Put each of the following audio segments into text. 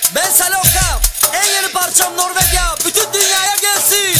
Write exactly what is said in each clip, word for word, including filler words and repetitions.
Ben Saloka. En yeni parçam Norveçya. Bütün dünyaya gelsin.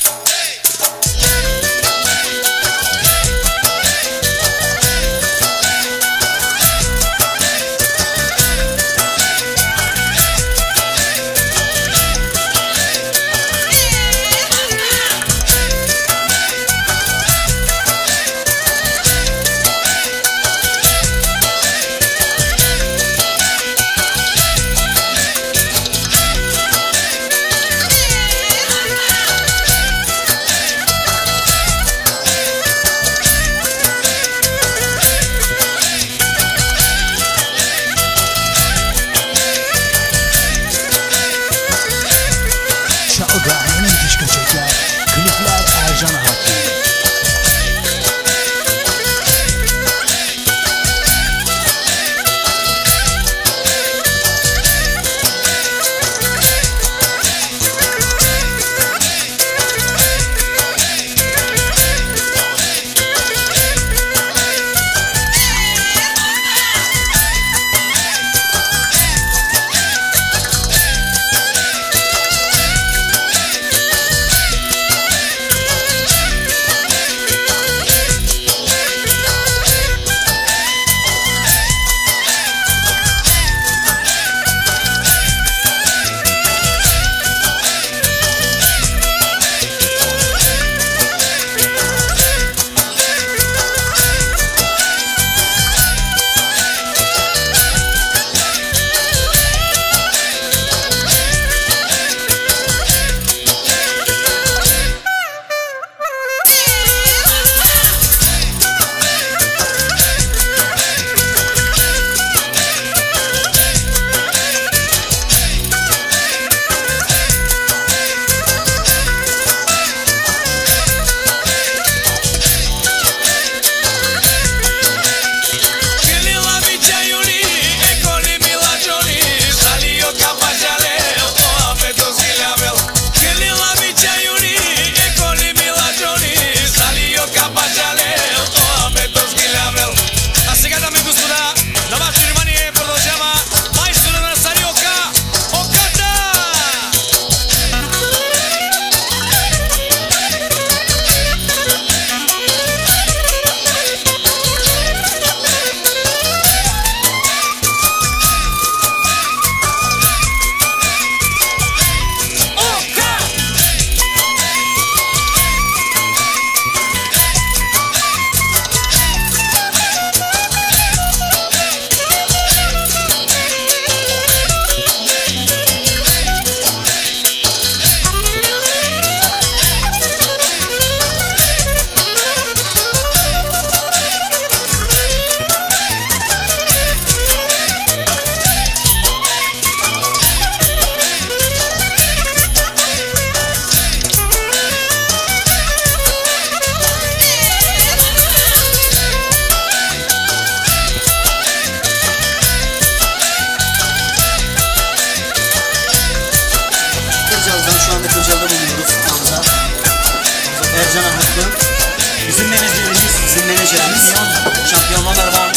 Ercan'a Haklı, bizim menajerimiz, bizim menajerimiz, şampiyonlar var.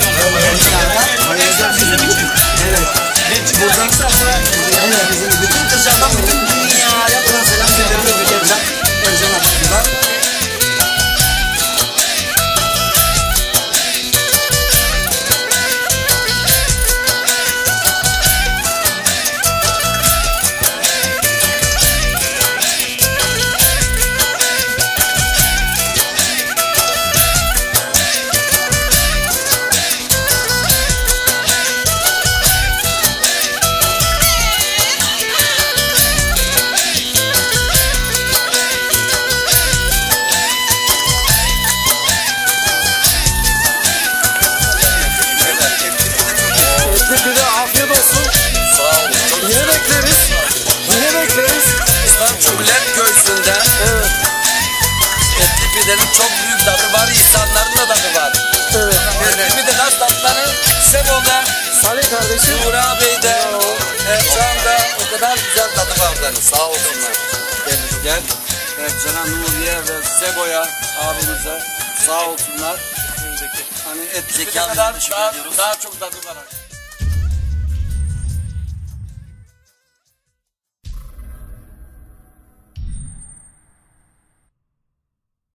Bizim için. Evet. Buradan evet, bizim bütün kızlardan bütün dünyaya buradan selam gönderiyoruz Ercan. Ercan'a Haklı'dan. Pidenin çok büyük tadı var, insanların da tadı var. Evet. Etli pide nasıl tatları? Sebo'da, Salih kardeşim, Nura Bey'de, Ercan'da o kadar güzel tadı var onların. Sağ olsunlar. Gel, Ercan'a, Nuriye ve Sebo'ya, abimize sağ olsunlar. Hani etli pide kadar daha, daha çok tadı var.